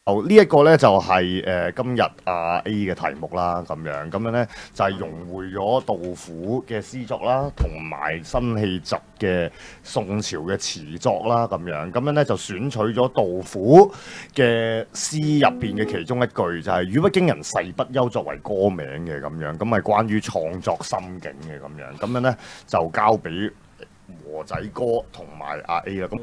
呢一個咧就係、今日阿 A 嘅題目啦，咁樣咧就係、融匯咗杜甫嘅詩作啦，同埋辛棄疾嘅宋朝嘅詞作啦，咁樣咧就選取咗杜甫嘅詩入邊嘅其中一句，就係、語不驚人誓不休作為歌名嘅咁樣，咁係關於創作心境嘅咁樣咧就交俾和仔哥同埋阿 A 啦。咁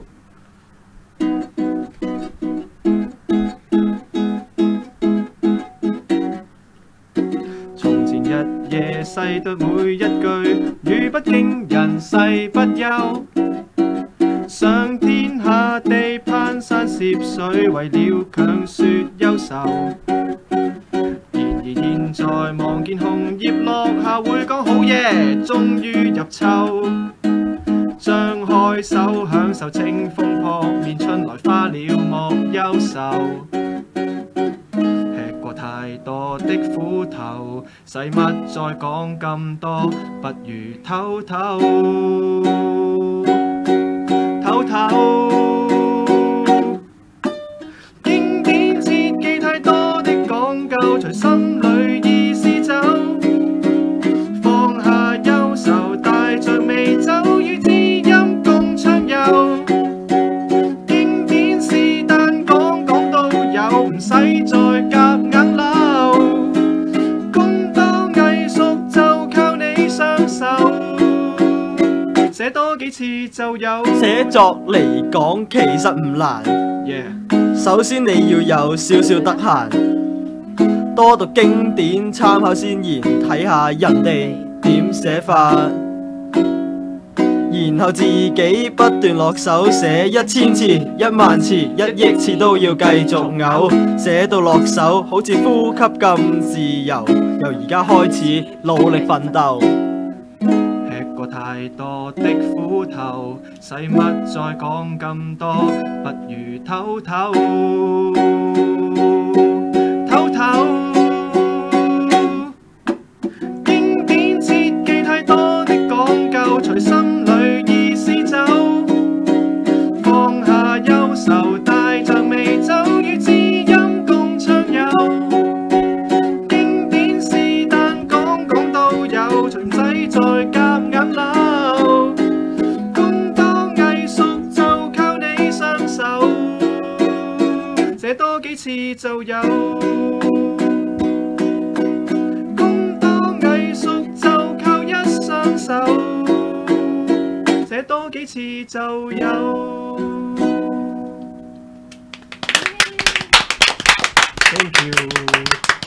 夜細讀每一句，語不驚人誓不休。上天下地攀山涉水，為了強說憂愁。然而現在望見紅葉落下，會講好嘢，終於入秋。張開手享受清風撲面，春來花了莫憂愁。太多的苦頭，使乜再講咁多？不如唞唞。經典切記太多的講究，隨心裏意思走。放下憂愁，帶着美酒與知音共暢遊。經典是但講到有，唔使再夾硬。寫多幾次就有。 寫作嚟講其實唔難， 首先你要有少少得閒，多讀經典，參考先言，睇下人哋點寫法，然後自己不斷落手寫1000次、10000次、1億次都要繼續嘔，寫到落手好似呼吸咁自由，由而家開始努力奮鬥。 太多的苦頭，使乜再講咁多？不如唞唞。經典切記太多的講究，隨心裏意思走。放下憂愁，帶着美酒與知音共暢遊。經典是但講到有，隨唔使再夾硬扭。寫多幾次就有，工當藝術就靠一雙手，寫多幾次就有。Thank you。